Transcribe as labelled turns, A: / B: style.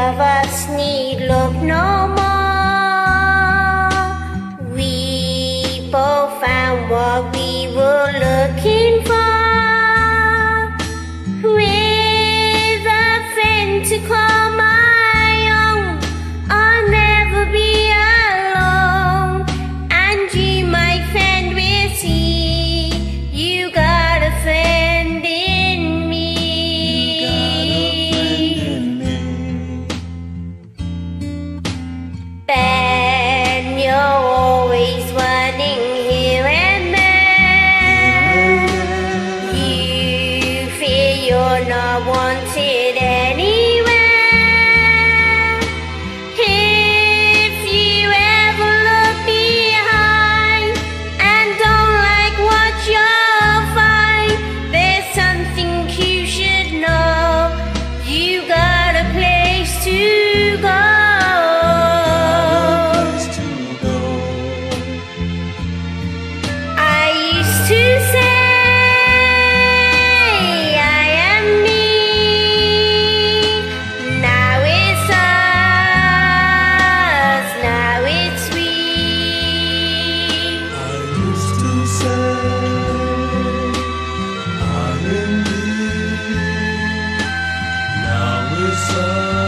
A: of us need look no more. We both found what we were looking for. With a friend to call my own, I'll never be alone. And you, my friend, will see you got a friend in me. Ben, you're always running here and there. You fear you're not wanted anywhere. If you ever look behind and don't like what you'll find, there's something you should know. You got a place to go. I used to say I am me. Now it's us, now it's we.
B: I used to say I am me. Now it's us.